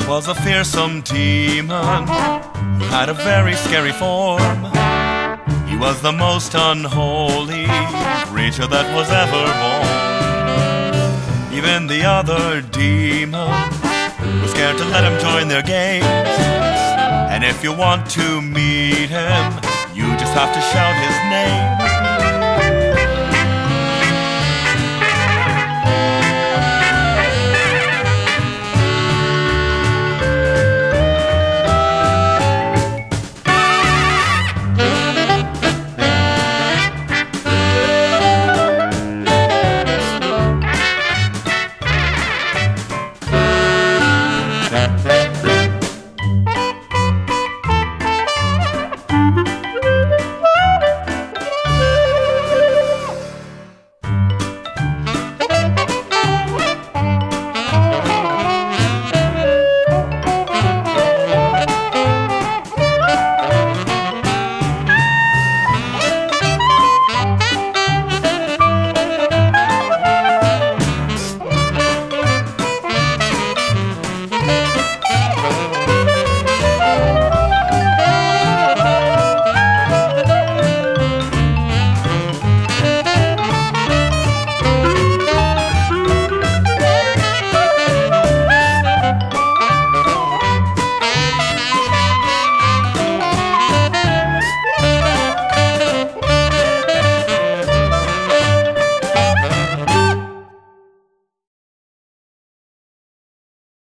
was a fearsome demon who had a very scary form. He was the most unholy creature that was ever born. Even the other demons were scared to let him join their games. And if you want to meet him, you just have to shout his name.